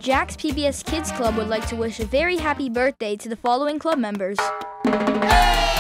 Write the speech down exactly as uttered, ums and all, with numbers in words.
Jax P B S Kids Club would like to wish a very happy birthday to the following club members. Hey!